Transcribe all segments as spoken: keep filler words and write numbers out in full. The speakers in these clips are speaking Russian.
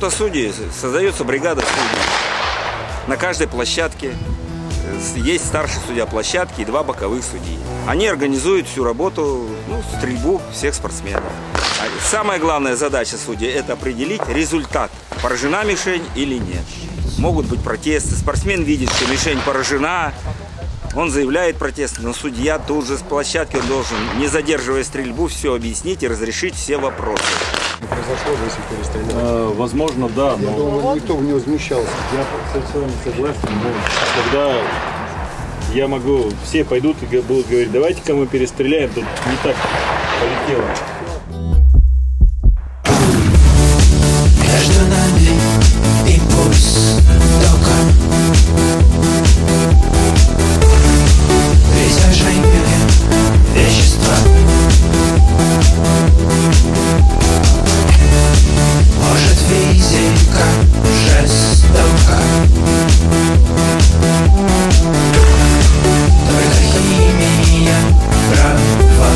Работа судей. Создается бригада судей. На каждой площадке есть старший судья площадки и два боковых судьи. Они организуют всю работу, ну, стрельбу всех спортсменов. Самая главная задача судей – это определить результат, поражена мишень или нет. Могут быть протесты. Спортсмен видит, что мишень поражена, он заявляет протест, но судья тут же с площадки он должен, не задерживая стрельбу, все объяснить и разрешить все вопросы. Произошло, если перестреляли? А, возможно, да. Я но... думаю, никто не возмущался. Я совершенно согласен, но когда я могу, все пойдут и будут говорить, давайте-ка мы перестреляем, тут не так полетело. Между нами импульс тока, притяжение вещества. Может, физика жестока, только химия права.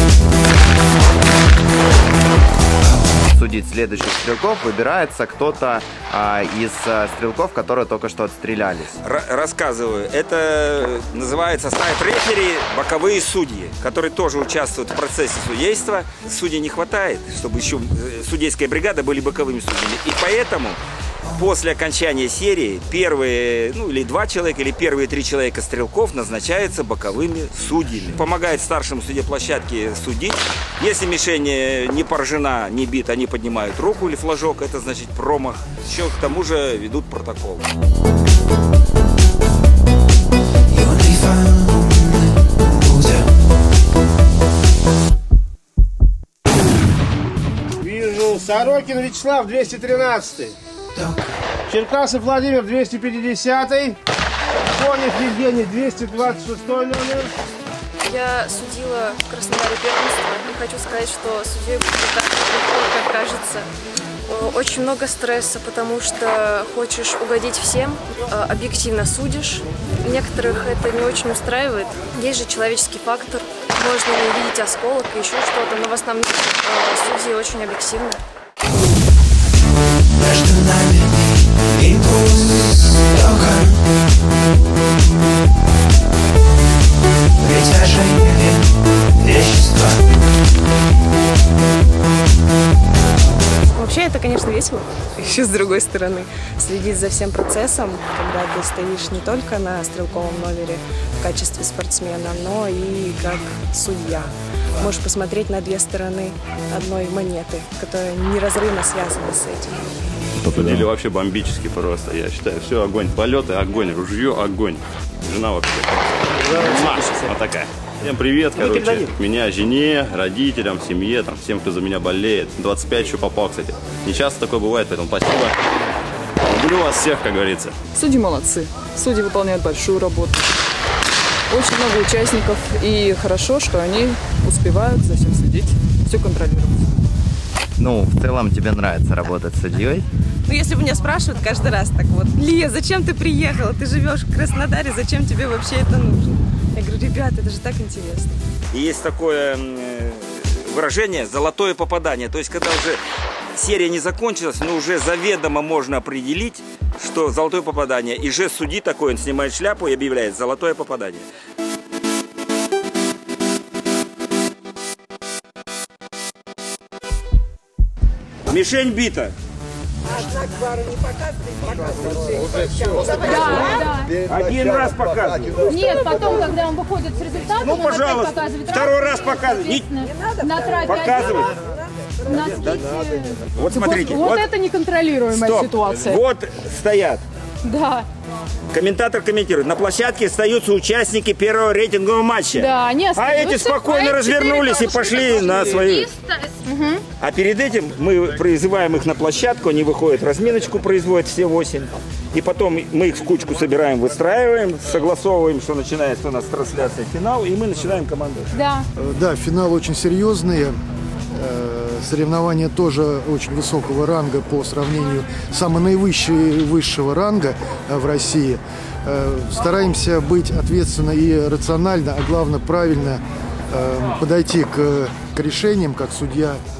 Судить следующих стрелков выбирается кто-то а, из а, стрелков, которые только что отстрелялись. Р рассказываю. Это называется снайпер-рефери, боковые судьи, которые тоже участвуют в процессе судейства. Судей не хватает, чтобы еще судейская бригада были боковыми судьями. И поэтому после окончания серии первые, ну или два человека, или первые три человека стрелков назначаются боковыми судьями. Помогает старшему судье площадки судить. Если мишень не поражена, не бита, они поднимают руку или флажок, это значит промах. Еще к тому же ведут протокол. Вижу, Сорокин Вячеслав, двести тринадцатый. Черкасов Владимир, двести пятидесятый. Конев Евгений, двести двадцать шестой номер. Я судила в Краснодаре первенство и хочу сказать, что судьей будет так легко, как кажется. Очень много стресса, потому что хочешь угодить всем, объективно судишь. Некоторых это не очень устраивает. Есть же человеческий фактор, можно увидеть осколок и еще что-то, но в основном судьи очень объективны. Между нами импульс тока, притяжение вещества. Вообще это, конечно, весело. Еще с другой стороны, следить за всем процессом, когда ты стоишь не только на стрелковом номере в качестве спортсмена, но и как судья. Можешь посмотреть на две стороны одной монеты, которая неразрывно связана с этим. Судили вообще бомбически просто, я считаю. Все, огонь, полеты, огонь, ружье, огонь. Жена вообще. Вот такая. Всем привет, короче. Меня, жене, родителям, семье, там, всем, кто за меня болеет. двадцать пять еще попал, кстати. Не часто такое бывает, поэтому спасибо. Люблю вас всех, как говорится. Судьи молодцы. Судьи выполняют большую работу. Очень много участников. И хорошо, что они успевают за всем следить, все контролировать. Ну, в целом тебе нравится работать судьей? Ну, если бы меня спрашивают каждый раз так вот, Лия, зачем ты приехала? Ты живешь в Краснодаре, зачем тебе вообще это нужно? Я говорю, ребята, это же так интересно. И есть такое выражение «золотое попадание». То есть, когда уже серия не закончилась, но уже заведомо можно определить, что золотое попадание. И жест судьи такой, он снимает шляпу и объявляет «золотое попадание». Мишень бита. Да, да. Один раз показывает. Нет, потом, когда он выходит с результатом, ну, он пожалуйста, показывает. Второй раз показывает. На трапе показывает. У нас есть... Вот смотрите. Вот, вот это неконтролируемая Стоп. ситуация. Вот стоят. Да. Комментатор комментирует. На площадке остаются участники первого рейтингового матча. Да, они а эти спокойно а развернулись и пошли на свои... Угу. А перед этим мы призываем их на площадку, они выходят, разминочку производят все восемь. И потом мы их в кучку собираем, выстраиваем, согласовываем, что начинается у нас трансляция, финал, и мы начинаем команду. Да. Да, финал очень серьезный. Соревнования тоже очень высокого ранга по сравнению самого наивысшего ранга в России. Стараемся быть ответственно и рационально, а главное правильно подойти к, к решениям, как судья